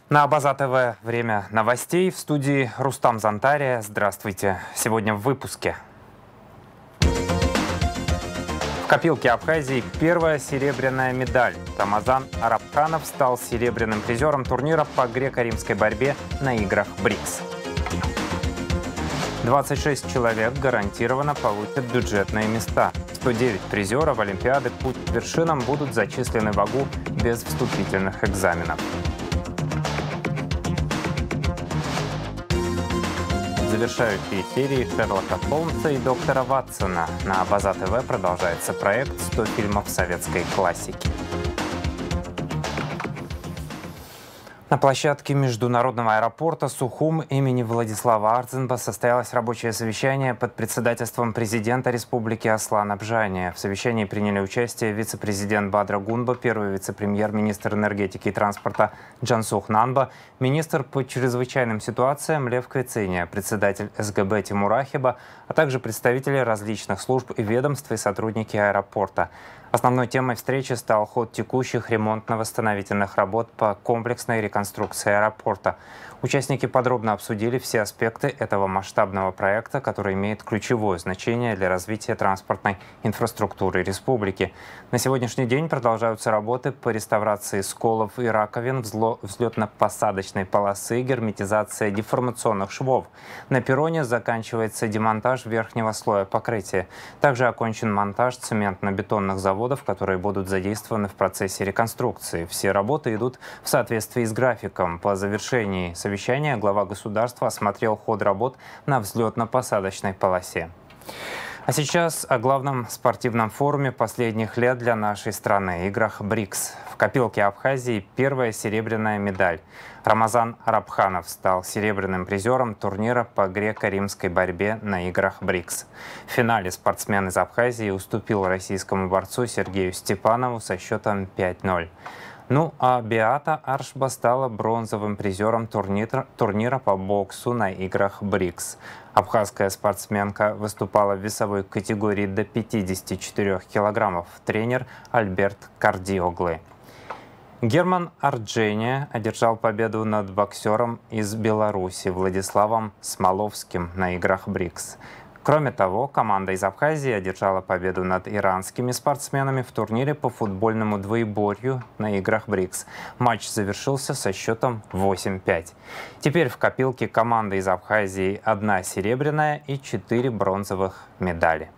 На Абаза ТВ время новостей. В студии Рустам Зантария. Здравствуйте. Сегодня в выпуске. В копилке Абхазии первая серебряная медаль. Рамазан Арабханов стал серебряным призером турнира по греко-римской борьбе на играх БРИКС. 26 человек гарантированно получат бюджетные места. 109 призеров Олимпиады «Путь к вершинам» будут зачислены в АГУ без вступительных экзаменов. Завершающие серии Шерлока Холмса и доктора Ватсона. На Абаза ТВ продолжается проект «100 фильмов советской классики». На площадке международного аэропорта Сухум имени Владислава Ардзинба состоялось рабочее совещание под председательством президента Республики Аслана Бжания. В совещании приняли участие вице-президент Бадра Гунба, первый вице-премьер-министр энергетики и транспорта Джансух Нанба, министр по чрезвычайным ситуациям Лев Квициния, председатель СГБ Тимур Ахиба, а также представители различных служб и ведомств и сотрудники аэропорта. Основной темой встречи стал ход текущих ремонтно-восстановительных работ по комплексной реконструкции аэропорта. Участники подробно обсудили все аспекты этого масштабного проекта, который имеет ключевое значение для развития транспортной инфраструктуры республики. На сегодняшний день продолжаются работы по реставрации сколов и раковин, взлетно-посадочной полосы, герметизация деформационных швов. На перроне заканчивается демонтаж верхнего слоя покрытия. Также окончен монтаж цементно-бетонных заводов, которые будут задействованы в процессе реконструкции. Все работы идут в соответствии с графиком. По завершении совещания глава государства осмотрел ход работ на взлетно-посадочной полосе. А сейчас о главном спортивном форуме последних лет для нашей страны – играх БРИКС. В копилке Абхазии первая серебряная медаль. Рамазан Арабханов стал серебряным призером турнира по греко-римской борьбе на играх БРИКС. В финале спортсмен из Абхазии уступил российскому борцу Сергею Степанову со счетом 5-0. Ну а Беата Аршба стала бронзовым призером турнира по боксу на играх БРИКС. Абхазская спортсменка выступала в весовой категории до 54 килограммов. Тренер Альберт Кардиоглы. Герман Арджения одержал победу над боксером из Беларуси Владиславом Смоловским на играх БРИКС. Кроме того, команда из Абхазии одержала победу над иранскими спортсменами в турнире по футбольному двоеборью на играх БРИКС. Матч завершился со счетом 8-5. Теперь в копилке команды из Абхазии 1 серебряная и 4 бронзовых медали.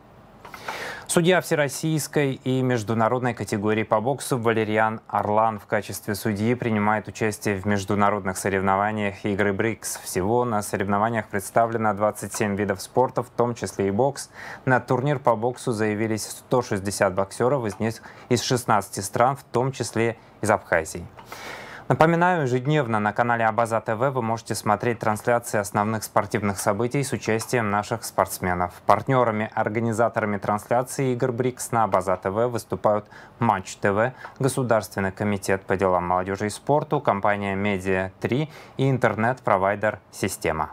Судья всероссийской и международной категории по боксу Валериан Орлан в качестве судьи принимает участие в международных соревнованиях игры БРИКС. Всего на соревнованиях представлено 27 видов спорта, в том числе и бокс. На турнир по боксу заявились 160 боксеров из 16 стран, в том числе из Абхазии. Напоминаю, ежедневно на канале Абаза ТВ вы можете смотреть трансляции основных спортивных событий с участием наших спортсменов. Партнерами-организаторами трансляции игр БРИКС на Абаза ТВ выступают Матч ТВ, Государственный комитет по делам молодежи и спорту, компания Медиа-3 и интернет-провайдер «Система».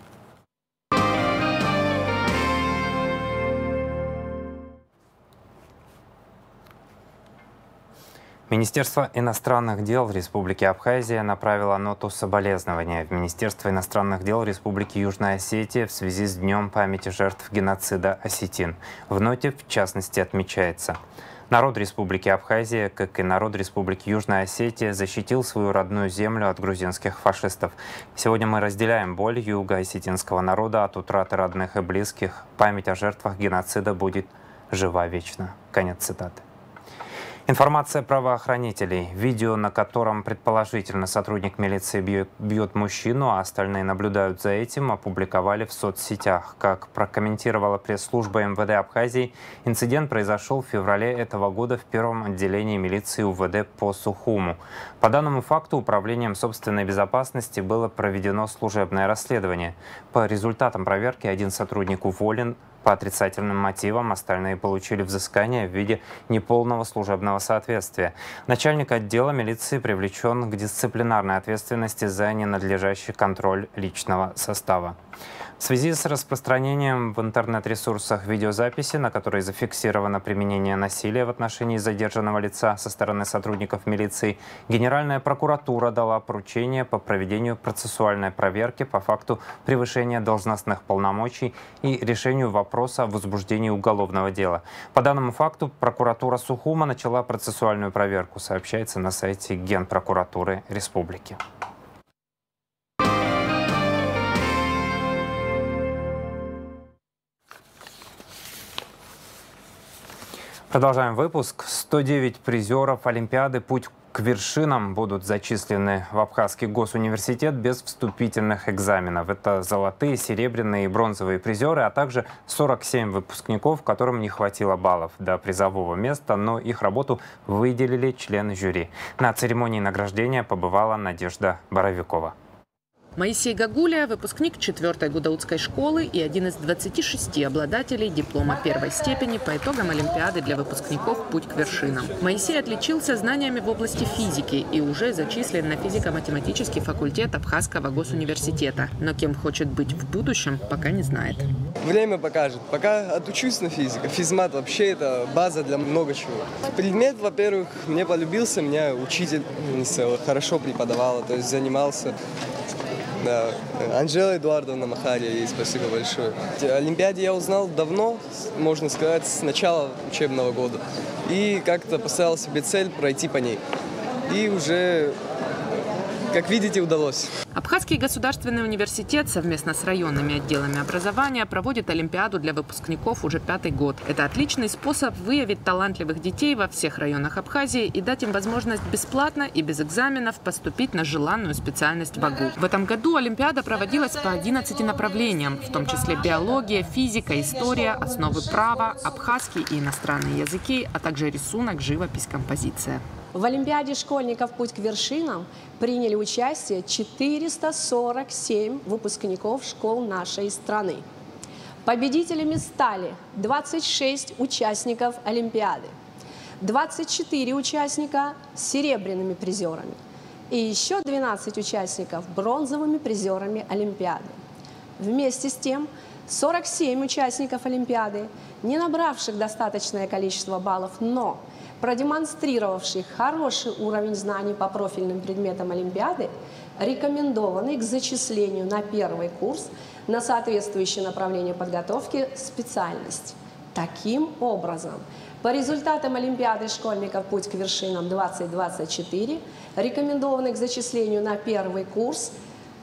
Министерство иностранных дел Республики Абхазия направило ноту соболезнования в Министерство иностранных дел Республики Южная Осетия в связи с Днем памяти жертв геноцида осетин. В ноте, в частности, отмечается: народ Республики Абхазия, как и народ Республики Южная Осетия, защитил свою родную землю от грузинских фашистов. Сегодня мы разделяем боль юго-осетинского народа от утраты родных и близких. Память о жертвах геноцида будет жива вечно. Конец цитаты. Информация правоохранителей. Видео, на котором предположительно сотрудник милиции бьет мужчину, а остальные наблюдают за этим, опубликовали в соцсетях. Как прокомментировала пресс-служба МВД Абхазии, инцидент произошел в феврале этого года в первом отделении милиции УВД по Сухуму. По данному факту Управлением собственной безопасности было проведено служебное расследование. По результатам проверки один сотрудник уволен по отрицательным мотивам, остальные получили взыскание в виде неполного служебного соответствия. Начальник отдела милиции привлечен к дисциплинарной ответственности за ненадлежащий контроль личного состава. В связи с распространением в интернет-ресурсах видеозаписи, на которой зафиксировано применение насилия в отношении задержанного лица со стороны сотрудников милиции, Генеральная прокуратура дала поручение по проведению процессуальной проверки по факту превышения должностных полномочий и решению вопроса о возбуждении уголовного дела. По данному факту прокуратура Сухума начала процессуальную проверку, сообщается на сайте Генпрокуратуры Республики. Продолжаем выпуск. 109 призеров Олимпиады «Путь к вершинам» будут зачислены в Абхазский госуниверситет без вступительных экзаменов. Это золотые, серебряные и бронзовые призеры, а также 47 выпускников, которым не хватило баллов до призового места, но их работу выделили члены жюри. На церемонии награждения побывала Надежда Боровикова. Моисей Гагуля – выпускник 4-й Гудаутской школы и один из 26 обладателей диплома первой степени по итогам Олимпиады для выпускников «Путь к вершинам». Моисей отличился знаниями в области физики и уже зачислен на физико-математический факультет Абхазского госуниверситета. Но кем хочет быть в будущем, пока не знает. Время покажет. Пока отучусь на физику. Физмат вообще это база для много чего. Предмет, во-первых, мне полюбился, меня учитель хорошо преподавала, то есть занимался. Да, Анжела Эдуардовна Махария, ей спасибо большое. О Олимпиаде я узнал давно, можно сказать, с начала учебного года. И как-то поставил себе цель пройти по ней. И уже, как видите, удалось. Абхазский государственный университет совместно с районными отделами образования проводит Олимпиаду для выпускников уже 5-й год. Это отличный способ выявить талантливых детей во всех районах Абхазии и дать им возможность бесплатно и без экзаменов поступить на желанную специальность в АГУ. В этом году Олимпиада проводилась по 11 направлениям, в том числе биология, физика, история, основы права, абхазский и иностранные языки, а также рисунок, живопись, композиция. В Олимпиаде школьников «Путь к вершинам» приняли участие 447 выпускников школ нашей страны. Победителями стали 26 участников Олимпиады, 24 участника серебряными призерами и еще 12 участников бронзовыми призерами Олимпиады. Вместе с тем 47 участников Олимпиады, не набравших достаточное количество баллов, но продемонстрировавших хороший уровень знаний по профильным предметам Олимпиады, рекомендованы к зачислению на первый курс на соответствующее направление подготовки специальность. Таким образом, по результатам Олимпиады школьников «Путь к вершинам-2024» рекомендованы к зачислению на первый курс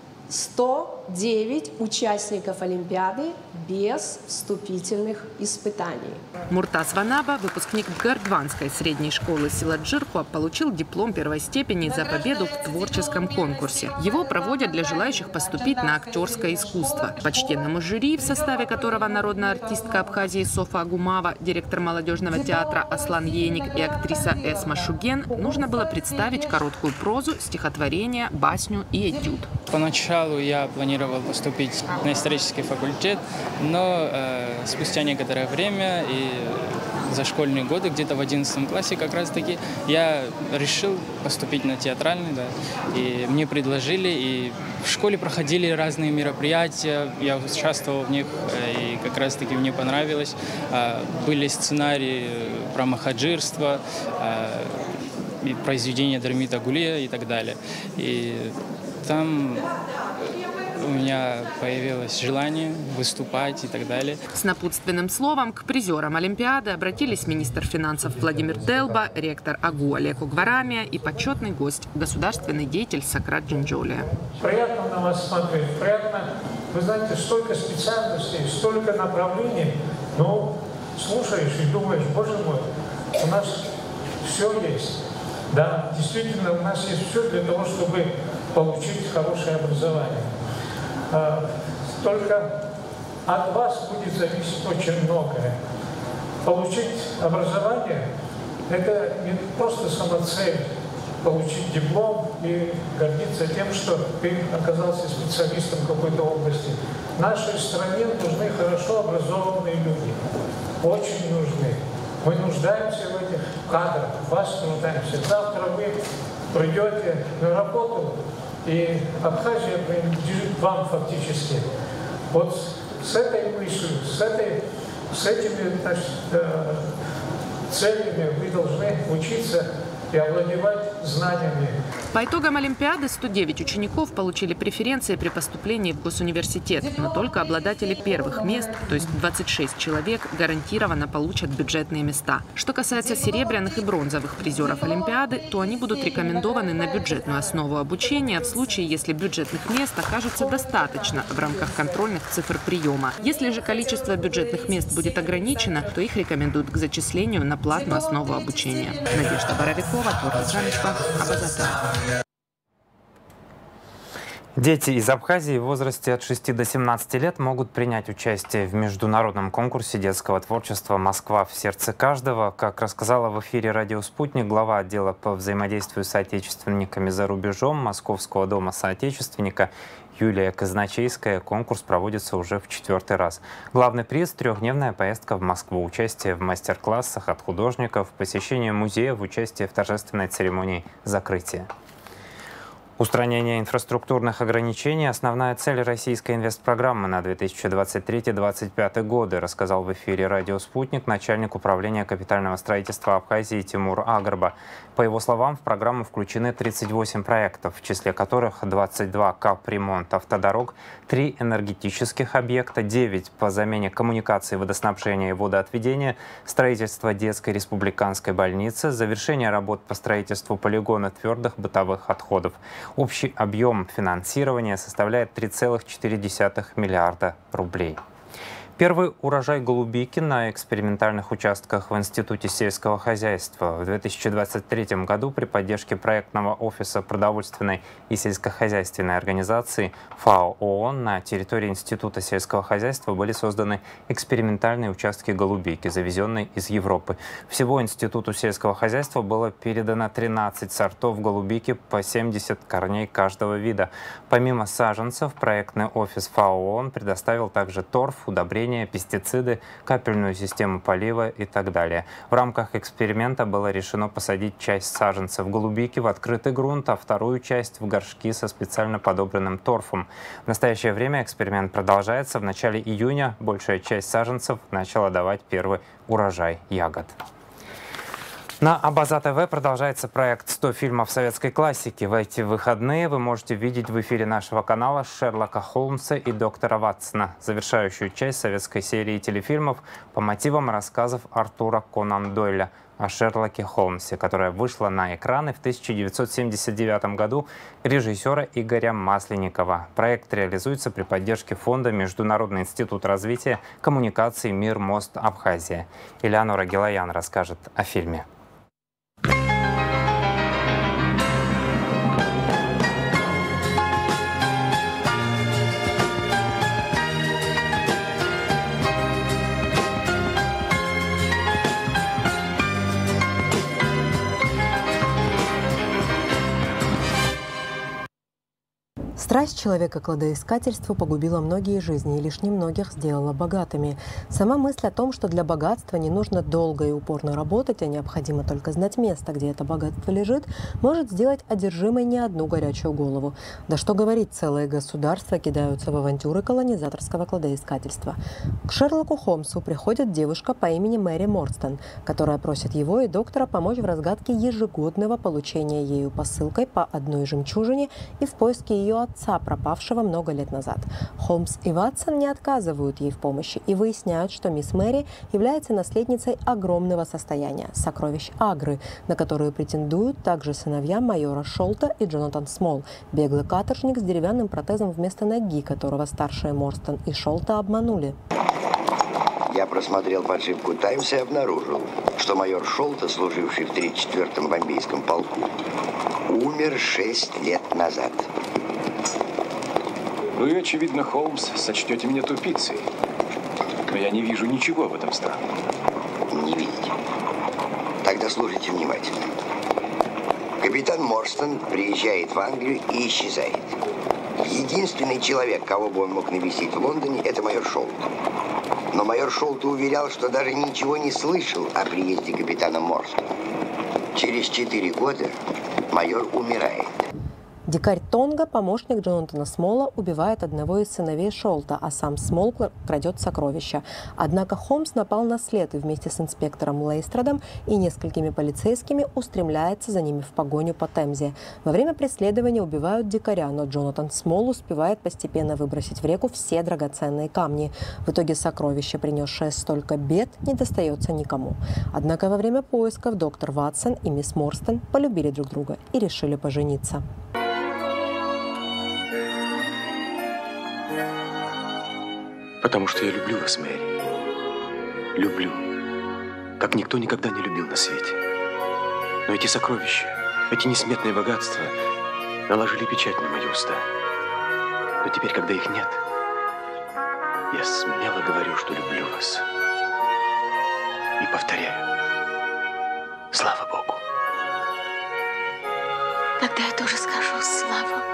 109 участников Олимпиады без вступительных испытаний. Муртаз Ванаба, выпускник Гордванской средней школы Силаджирхуа, получил диплом первой степени за победу в творческом конкурсе. Его проводят для желающих поступить на актерское искусство. Почтенному жюри, в составе которого народная артистка Абхазии Софа Агумава, директор молодежного театра Аслан Еник и актриса Эсма Шуген, нужно было представить короткую прозу, стихотворение, басню и этюд. Поначалу я планировал поступить на исторический факультет, но спустя некоторое время и за школьные годы, где-то в 11 классе как раз-таки, я решил поступить на театральный, да, и мне предложили, и в школе проходили разные мероприятия, я участвовал в них, и как раз-таки мне понравилось. Были сценарии про махаджирство, и произведения Дармита Гулия и так далее. И там у меня появилось желание выступать и так далее. С напутственным словом к призерам Олимпиады обратились министр финансов Владимир Делба, ректор АГУ Олег Угварамия и почетный гость, государственный деятель Сократ Джинджолия. Приятно на вас смотреть, приятно. Вы знаете, столько специальностей, столько направлений, но слушаешь и думаешь, боже мой, у нас все есть. Да, действительно, у нас есть все для того, чтобы получить хорошее образование. Только от вас будет зависеть очень многое. Получить образование – это не просто самоцель, получить диплом и гордиться тем, что ты оказался специалистом в какой-то области. Нашей стране нужны хорошо образованные люди, очень нужны. Мы нуждаемся в этих кадрах, вас нуждаемся. Завтра вы придете на работу, и Абхазия принадлежит вам фактически. Вот с этой мыслью, с этими, значит, целями вы должны учиться и овладевать знаниями. По итогам Олимпиады 109 учеников получили преференции при поступлении в госуниверситет, но только обладатели первых мест, то есть 26 человек, гарантированно получат бюджетные места. Что касается серебряных и бронзовых призеров Олимпиады, то они будут рекомендованы на бюджетную основу обучения в случае, если бюджетных мест окажется достаточно в рамках контрольных цифр приема. Если же количество бюджетных мест будет ограничено, то их рекомендуют к зачислению на платную основу обучения. Надежда Боровикова, Творчество Жанечка, Абазата. Дети из Абхазии в возрасте от 6 до 17 лет могут принять участие в международном конкурсе детского творчества «Москва в сердце каждого». Как рассказала в эфире «Радио Спутник» глава отдела по взаимодействию с соотечественниками за рубежом Московского дома соотечественника Юлия Казначейская, конкурс проводится уже в 4-й раз. Главный приз – 3-дневная поездка в Москву, участие в мастер-классах от художников, посещение музеев, участие в торжественной церемонии закрытия. Устранение инфраструктурных ограничений – основная цель российской инвестпрограммы на 2023-2025 годы, рассказал в эфире «Радио Спутник» начальник управления капитального строительства Абхазии Тимур Агарба. По его словам, в программу включены 38 проектов, в числе которых 22 капремонт автодорог, 3 энергетических объекта, 9 по замене коммуникаций водоснабжения и водоотведения, строительство детской республиканской больницы, завершение работ по строительству полигона твердых бытовых отходов. Общий объем финансирования составляет 3,4 миллиарда рублей. Первый урожай голубики на экспериментальных участках в Институте сельского хозяйства. В 2023 году при поддержке проектного офиса продовольственной и сельскохозяйственной организации ФАО ООН на территории Института сельского хозяйства были созданы экспериментальные участки голубики, завезенные из Европы. Всего Институту сельского хозяйства было передано 13 сортов голубики по 70 корней каждого вида. Помимо саженцев, проектный офис ФАО ООН предоставил также торф, удобрения, пестициды, капельную систему полива и так далее. В рамках эксперимента было решено посадить часть саженцев голубики в открытый грунт, а вторую часть в горшки со специально подобранным торфом. В настоящее время эксперимент продолжается. В начале июня большая часть саженцев начала давать первый урожай ягод. На Абаза ТВ продолжается проект «100 фильмов советской классики». В эти выходные вы можете видеть в эфире нашего канала Шерлока Холмса и доктора Ватсона, завершающую часть советской серии телефильмов по мотивам рассказов Артура Конан Дойля о Шерлоке Холмсе, которая вышла на экраны в 1979 году режиссера Игоря Масленникова. Проект реализуется при поддержке фонда Международный институт развития коммуникаций «Мир Мост Абхазия». Элеонора Гилаян расскажет о фильме. Страсть человека к кладоискательству погубила многие жизни и лишь немногих сделала богатыми. Сама мысль о том, что для богатства не нужно долго и упорно работать, а необходимо только знать место, где это богатство лежит, может сделать одержимой не одну горячую голову. Да что говорить, целые государства кидаются в авантюры колонизаторского кладоискательства. К Шерлоку Холмсу приходит девушка по имени Мэри Морстон, которая просит его и доктора помочь в разгадке ежегодного получения ею посылкой по одной жемчужине и в поиске ее отца, пропавшего много лет назад. Холмс и Ватсон не отказывают ей в помощи и выясняют, что мисс Мэри является наследницей огромного состояния – сокровищ Агры, на которые претендуют также сыновья майора Шолта и Джонатан Смол, беглый каторжник с деревянным протезом вместо ноги, которого старшие Морстон и Шолта обманули. Я просмотрел подшивку «Таймс» и обнаружил, что майор Шолта, служивший в 34-м бомбейском полку, умер 6 лет назад. Вы, очевидно, Холмс, сочтете меня тупицей. Но я не вижу ничего в этом странном. Не видите? Тогда слушайте внимательно. Капитан Морстон приезжает в Англию и исчезает. Единственный человек, кого бы он мог навестить в Лондоне, это майор Шолта. Но майор Шолта уверял, что даже ничего не слышал о приезде капитана Морстона. Через 4 года майор умирает. Дикарь Тонга, помощник Джонатана Смола, убивает одного из сыновей Шолта, а сам Смол крадет сокровища. Однако Холмс напал на след и вместе с инспектором Лейстрадом и несколькими полицейскими устремляется за ними в погоню по Темзе. Во время преследования убивают дикаря, но Джонатан Смол успевает постепенно выбросить в реку все драгоценные камни. В итоге сокровище, принесшее столько бед, не достается никому. Однако во время поисков доктор Ватсон и мисс Морстон полюбили друг друга и решили пожениться. Потому что я люблю вас, Мэри. Люблю. Как никто никогда не любил на свете. Но эти сокровища, эти несметные богатства наложили печать на мои уста. Но теперь, когда их нет, я смело говорю, что люблю вас. И повторяю, слава Богу. Тогда я тоже скажу слава Богу.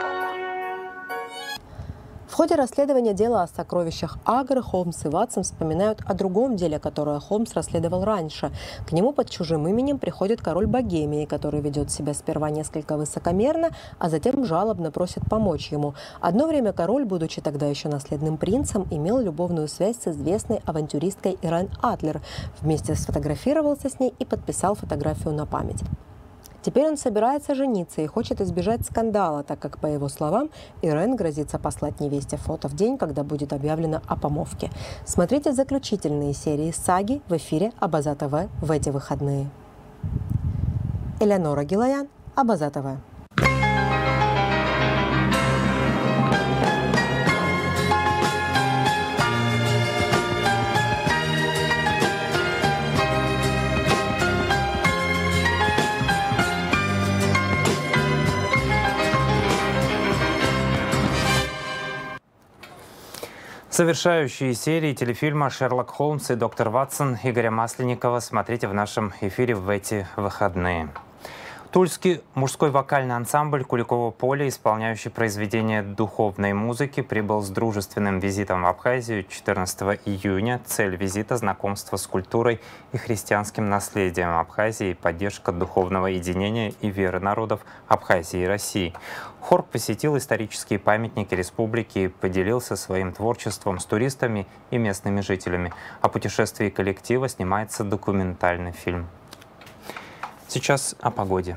В ходе расследования дела о сокровищах Агры Холмс и Ватсон вспоминают о другом деле, которое Холмс расследовал раньше. К нему под чужим именем приходит король Богемии, который ведет себя сперва несколько высокомерно, а затем жалобно просит помочь ему. Одно время король, будучи тогда еще наследным принцем, имел любовную связь с известной авантюристкой Ирен Адлер. Вместе сфотографировался с ней и подписал фотографию на память. Теперь он собирается жениться и хочет избежать скандала, так как, по его словам, Ирен грозится послать невесте фото в день, когда будет объявлено о помолвке. Смотрите заключительные серии саги в эфире Абаза ТВ в эти выходные. Элеонора Гилаян, Абаза ТВ. Завершающие серии телефильма «Шерлок Холмс и доктор Ватсон» Игоря Масленникова смотрите в нашем эфире в эти выходные. Тульский мужской вокальный ансамбль Куликово поле, исполняющий произведения духовной музыки, прибыл с дружественным визитом в Абхазию 14 июня. Цель визита – знакомство с культурой и христианским наследием Абхазии, поддержка духовного единения и веры народов Абхазии и России. Хор посетил исторические памятники республики и поделился своим творчеством с туристами и местными жителями. О путешествии коллектива снимается документальный фильм. Сейчас о погоде.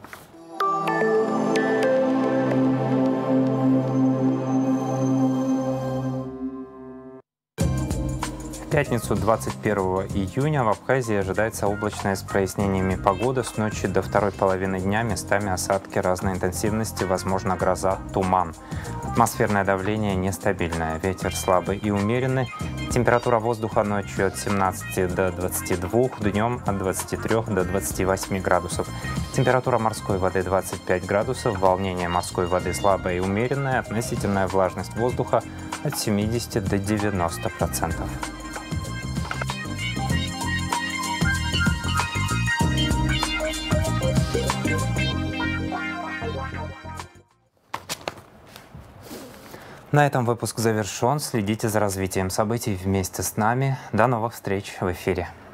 В пятницу 21 июня в Абхазии ожидается облачная с прояснениями погода. С ночи до второй половины дня местами осадки разной интенсивности, возможно гроза, туман. Атмосферное давление нестабильное, ветер слабый и умеренный. Температура воздуха ночью от 17 до 22, днем от 23 до 28 градусов. Температура морской воды 25 градусов, волнение морской воды слабое и умеренное, относительная влажность воздуха от 70 до 90%. На этом выпуск завершен. Следите за развитием событий вместе с нами. До новых встреч в эфире.